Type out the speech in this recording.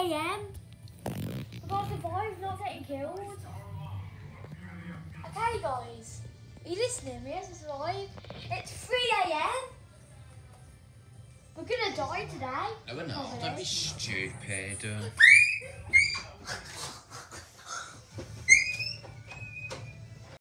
a.m. We've got to survive not getting killed. Okay, guys. Are you listening? We have to survive. It's 3 a.m. We're gonna die today. No, we're not. Don't be stupid.